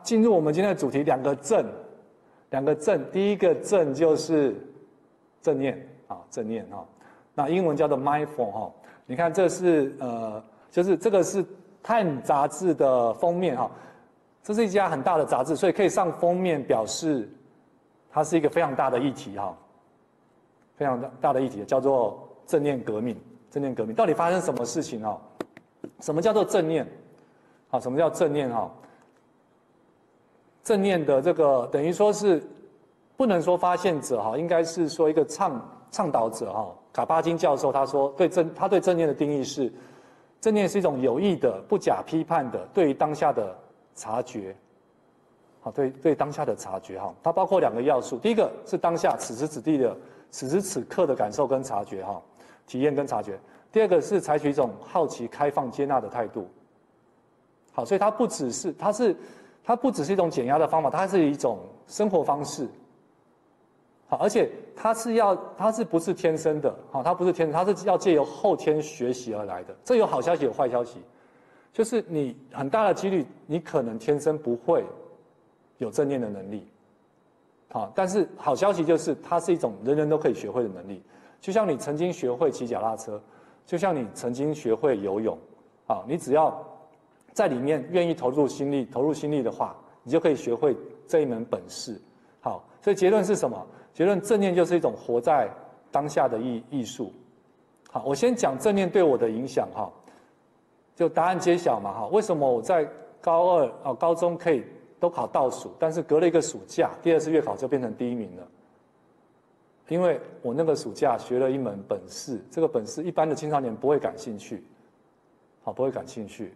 进入我们今天的主题，两个正，第一个正就是正念啊，正念哈。那英文叫做 mindful 哈。你看这是就是这个是《Time》杂志的封面哈。这是一家很大的杂志，所以可以上封面，表示它是一个非常大的议题哈，非常大的议题，叫做正念革命。正念革命到底发生什么事情哈？什么叫做正念？好，什么叫正念哈？正念的这个等于说是不能说发现者哈，应该是说一个倡导者哈。卡巴金教授他说他对正念的定义是，正念是一种有益的、不假批判的对于当下的察觉。好，对当下的察觉哈，它包括两个要素，第一个是当下此时此地的此时此刻的感受跟察觉哈，体验跟察觉。第二个是采取一种好奇、开放、接纳的态度。好，所以它不只是一种减压的方法，它是一种生活方式。好，而且它不是天生的，好，它不是天生，它是要借由后天学习而来的。这有好消息有坏消息，就是你很大的几率你可能天生不会有正念的能力。好，但是好消息就是它是一种人人都可以学会的能力，就像你曾经学会骑脚踏车，就像你曾经学会游泳，啊，你只要在里面愿意投入心力的话，你就可以学会这一门本事。好，所以结论是什么？结论正念就是一种活在当下的艺术。好，我先讲正念对我的影响哈，就答案揭晓嘛哈。为什么我在高中可以都考倒数，但是隔了一个暑假，第二次月考就变成第一名了？因为我那个暑假学了一门本事，这个本事一般的青少年不会感兴趣，好，不会感兴趣，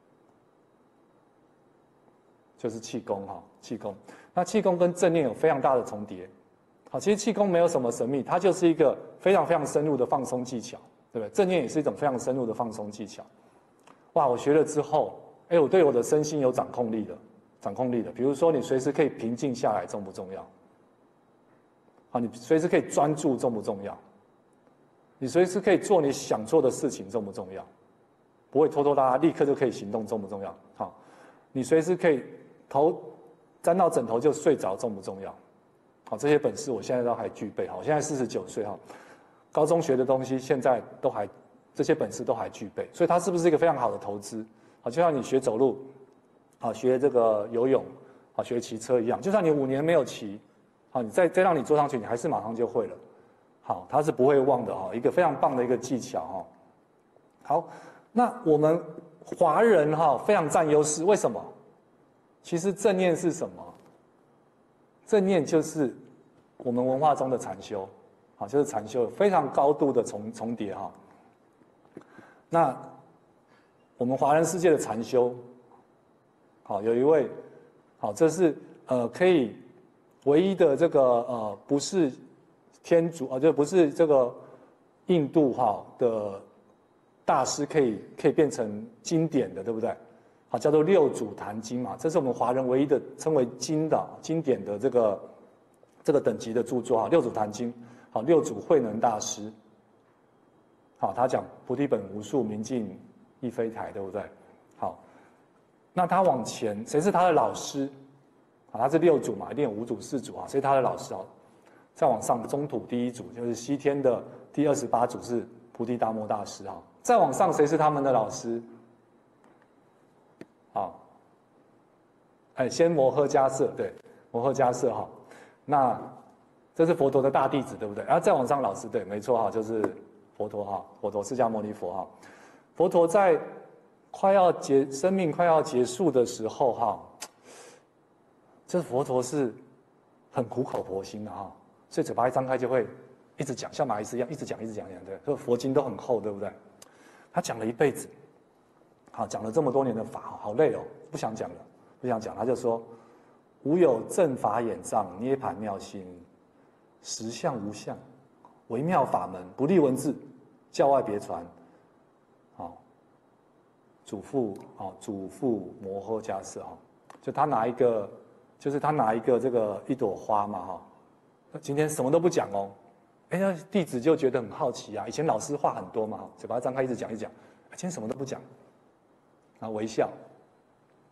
就是气功哈，气功。那气功跟正念有非常大的重叠。好，其实气功没有什么神秘，它就是一个非常非常深入的放松技巧，对不对？正念也是一种非常深入的放松技巧。哇，我学了之后，我对我的身心有掌控力的。比如说，你随时可以平静下来，重不重要？好，你随时可以专注，重不重要？你随时可以做你想做的事情，重不重要？不会拖拖拉拉，立刻就可以行动，重不重要？好，你随时可以头沾到枕头就睡着，重不重要？好，这些本事我现在都还具备。好，我现在49岁哈，高中学的东西现在这些本事都还具备，所以它是不是一个非常好的投资？好，就像你学走路，好，学这个游泳，好，学骑车一样，就算你5年没有骑，好，你再让你坐上去，你还是马上就会了。好，它是不会忘的哈，一个非常棒的一个技巧哈。好，那我们华人哈非常占优势，为什么？其实正念是什么？正念就是我们文化中的禅修，好，就是禅修非常高度的重叠哈。那我们华人世界的禅修，好，有一位，好，这是可以唯一的这个不是天主就不是这个印度哈的大师可以变成经典的，对不对？好，叫做六祖坛经嘛，这是我们华人唯一的称为经典的这个等级的著作哈，六祖坛经。好，六祖慧能大师，好，他讲菩提本无树，明镜亦非台，对不对？好，那他往前，谁是他的老师？好，他是六祖嘛，一定有五祖、四祖啊，谁是他的老师啊？再往上，中土第一祖就是西天的第28祖是菩提达摩大师哈。再往上，谁是他们的老师？好，先摩诃迦叶，对，摩诃迦叶哈，那这是佛陀的大弟子，对不对？然后再往上，老师，对，没错哈，就是佛陀哈，佛陀释迦牟尼佛哈。佛陀在生命快要结束的时候哈，这佛陀是很苦口婆心的哈，所以嘴巴一张开就会一直讲，像马伊琍一样一直讲，对，所以佛经都很厚，对不对？他讲了一辈子。好，讲了这么多年的法，好累哦，不想讲。他就说：无有正法眼藏，涅盘妙心，实相无相，微妙法门，不立文字，教外别传。好，祖父摩诃迦叶哈，就他拿一个这个一朵花嘛哈，今天什么都不讲哦，那弟子就觉得很好奇啊，以前老师话很多嘛，嘴巴张开一直讲，今天什么都不讲。然后微笑，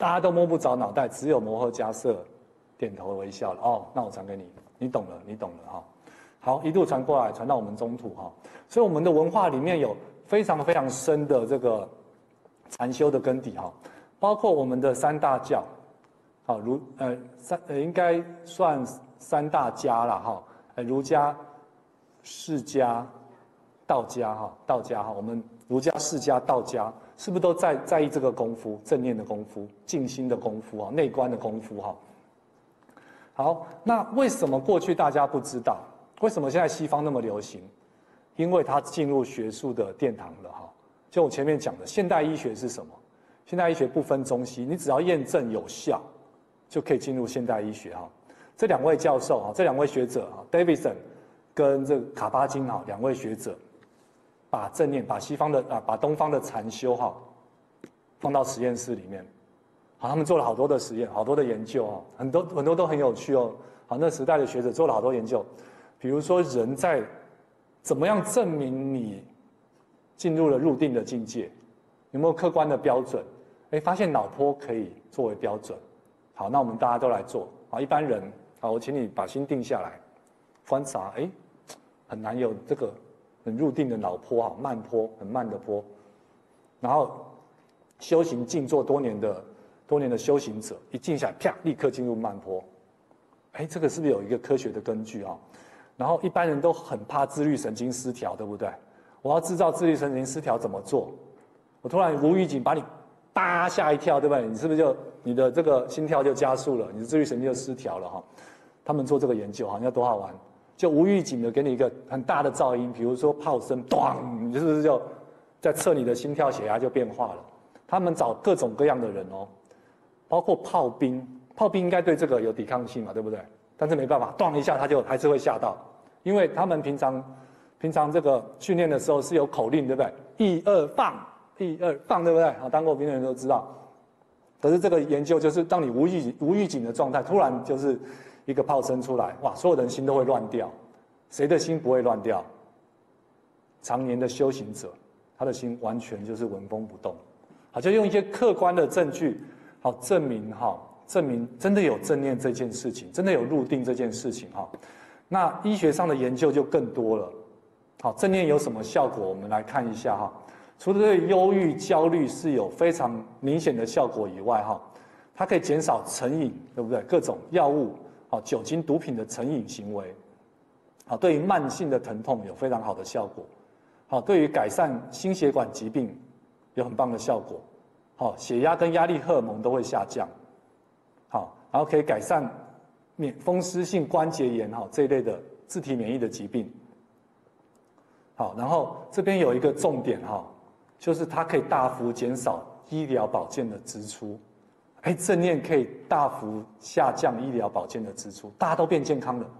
大家都摸不着脑袋，只有摩诃迦叶点头微笑了。哦，那我传给你，你懂了，你懂了哈。好，一路传过来，传到我们中土哈。所以我们的文化里面有非常非常深的这个禅修的根底哈，包括我们的三大教，好应该算三大家啦哈，儒家、释迦、道家哈，我们儒家、释迦、道家是不是都在意这个功夫，正念的功夫、静心的功夫啊、内观的功夫哈？好，那为什么过去大家不知道？为什么现在西方那么流行？因为它进入学术的殿堂了哈。就我前面讲的，现代医学是什么？现代医学不分中西，你只要验证有效，就可以进入现代医学哈。这两位教授啊，这两位学者啊 ，Davidson 跟这个卡巴金啊，两位学者，把正念、把西方的把东方的禅修哈，放到实验室里面，好，他们做了好多的实验，好多的研究啊，很多都很有趣哦。好，那时代的学者做了好多研究，比如说人在怎么样证明你进入了入定的境界，有没有客观的标准？发现脑波可以作为标准。好，那我们大家都来做。好，一般人，好，我请你把心定下来，观察，很难有这个很入定的脑波哈，慢波，很慢的波。然后修行静坐多年的修行者，一静下来，啪，立刻进入慢波。这个是不是有一个科学的根据啊？然后一般人都很怕自律神经失调，对不对？我要制造自律神经失调怎么做？我突然无预警把你叭吓一跳，对不对？你是不是你的这个心跳就加速了，你的自律神经就失调了哈？他们做这个研究哈，你要多好玩？就无预警的给你一个很大的噪音，比如说炮声，咚，你是不是就在测你的心跳血压就变化了？他们找各种各样的人哦，包括炮兵应该对这个有抵抗性嘛，对不对？但是没办法，咚一下他就还是会吓到，因为他们平常这个训练的时候是有口令，对不对？1、2放，1、2放，对不对？啊，当过兵的人都知道。可是这个研究就是当你无预警的状态，突然就是一个炮声出来，哇，所有人心都会乱掉。谁的心不会乱掉？常年的修行者，他的心完全就是纹风不动。好，就用一些客观的证据，好证明真的有正念这件事情，真的有入定这件事情哈。那医学上的研究就更多了。好，正念有什么效果？我们来看一下哈。除了对忧郁、焦虑是有非常明显的效果以外哈，它可以减少成瘾，对不对？各种药物、酒精、毒品的成瘾行为。好，对于慢性的疼痛有非常好的效果。好，对于改善心血管疾病有很棒的效果。好，血压跟压力荷尔蒙都会下降。好，然后可以改善风湿性关节炎这一类的自体免疫的疾病。好，然后这边有一个重点就是它可以大幅减少医疗保健的支出。正念可以大幅下降医疗保健的支出，大家都变健康了，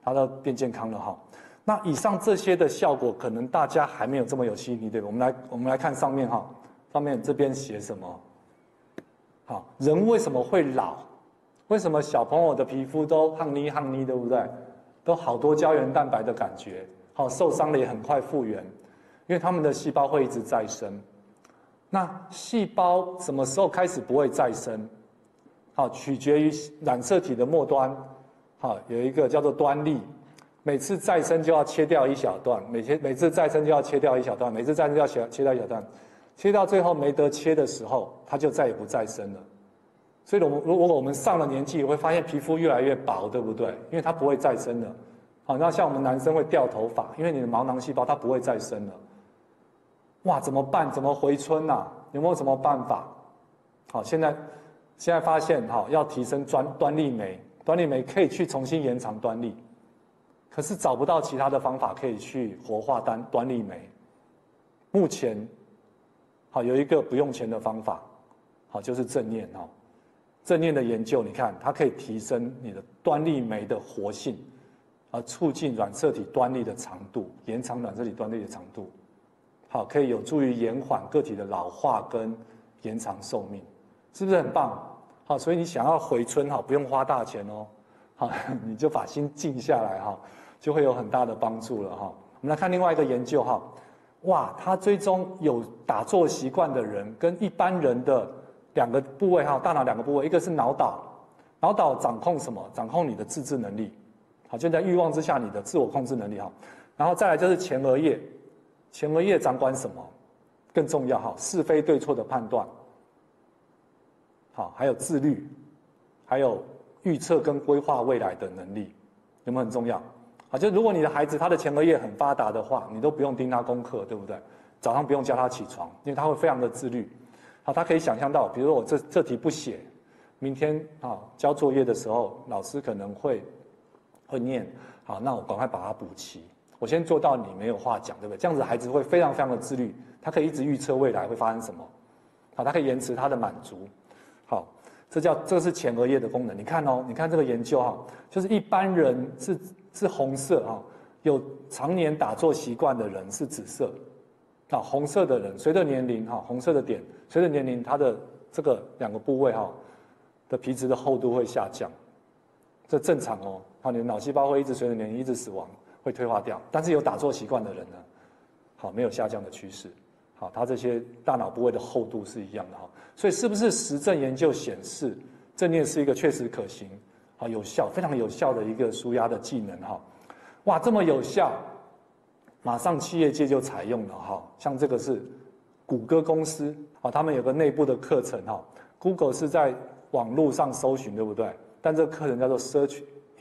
那以上这些的效果，可能大家还没有这么有吸引力，对吧？我们来看上面上面这边写什么？好，人为什么会老？为什么小朋友的皮肤都夯妮，对不对？都好多胶原蛋白的感觉，受伤了也很快复原，因为他们的细胞会一直再生。那细胞什么时候开始不会再生？取决于染色体的末端，有一个叫做端粒，每次再生就要切掉一小段，每次再生就要切掉一小段，每次再生就要切掉一小段，切到最后没得切的时候，它就再也不再生了。所以如果我们上了年纪，会发现皮肤越来越薄，对不对？因为它不会再生了。那像我们男生会掉头发，因为你的毛囊细胞它不会再生了。哇，怎么办？怎么回春啊？有没有什么办法？现在发现要提升端粒酶，端粒酶可以去重新延长端粒，可是找不到其他的方法可以去活化端粒酶。目前有一个不用钱的方法，就是正念。正念的研究，你看它可以提升你的端粒酶的活性，促进染色体端粒的长度，延长染色体端粒的长度。可以有助于延缓个体的老化跟延长寿命，是不是很棒？所以你想要回春不用花大钱哦，你就把心静下来就会有很大的帮助了我们来看另外一个研究哇，它追踪有打坐习惯的人跟一般人的两个部位哈，大脑两个部位，一个是脑岛，脑岛掌控什么？掌控你的自制能力，好，就在欲望之下你的自我控制能力哈。然后再来就是前额叶，前额叶掌管什么？更重要哈，是非对错的判断，好，还有自律，还有预测跟规划未来的能力，有没有很重要？好，就如果你的孩子他的前额叶很发达的话，你都不用盯他功课，对不对？早上不用叫他起床，因为他会非常的自律。好，他可以想象到，比如说我这题不写，明天啊交作业的时候，老师可能会念，好，那我赶快把它补齐。我先做到你没有话讲，对不对？这样子孩子会非常非常的自律，他可以一直预测未来会发生什么，好，他可以延迟他的满足。好，这是前额叶的功能。你看哦，你看这个研究哈，就是一般人是红色哈，有常年打坐习惯的人是紫色。啊，红色的人随着年龄哈，红色的点随着年龄，它的这个两个部位哈的皮质的厚度会下降，这正常哦。好，你的脑细胞会一直随着年龄一直死亡，会退化掉。但是有打坐习惯的人呢，好，没有下降的趋势。好，它这些大脑部位的厚度是一样的哈。所以是不是实证研究显示正念是一个确实可行、好有效、非常有效的一个舒压的技能哈？哇，这么有效！马上企业界就采用了哈，像这个是谷歌公司啊，他们有个内部的课程哈。Google 是在网络上搜寻，对不对？但这个课程叫做 Search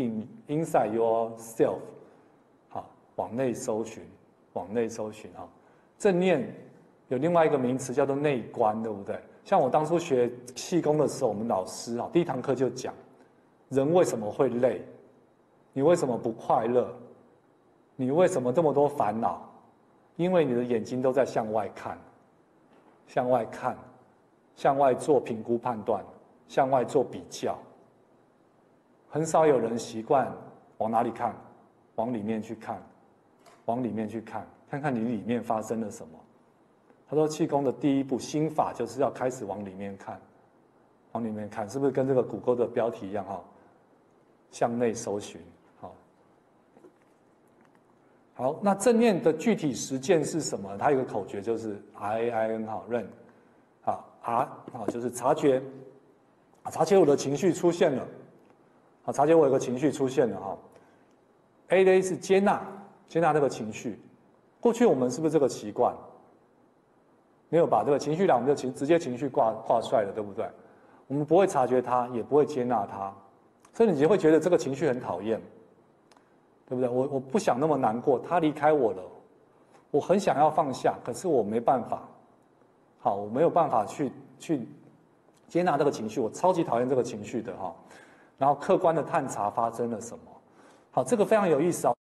Inside Yourself， 好，往内搜寻，往内搜寻哈。正念有另外一个名词叫做内观，对不对？像我当初学气功的时候，我们老师啊，第一堂课就讲，人为什么会累？你为什么不快乐？你为什么这么多烦恼？因为你的眼睛都在向外看，向外看，向外做评估判断，向外做比较。很少有人习惯往哪里看，往里面去看，往里面去看，看看你里面发生了什么。他说气功的第一步心法就是要开始往里面看，往里面看，是不是跟这个谷歌的标题一样哈？向内搜寻。好，那正念的具体实践是什么？它有个口诀，就是 RAIN 哈，认，啊 R 啊就是察觉，察觉我的情绪出现了，啊察觉我有个情绪出现了哈。A 是接纳，接纳这个情绪。过去我们是不是这个习惯？没有把这个情绪来，我们就直接情绪挂帅了，对不对？我们不会察觉它，也不会接纳它，所以你就会觉得这个情绪很讨厌。对不对？我不想那么难过，他离开我了，我很想要放下，可是我没办法。好，我没有办法去接纳这个情绪，我超级讨厌这个情绪的哈。然后客观的探查发生了什么。好，这个非常有意思啊。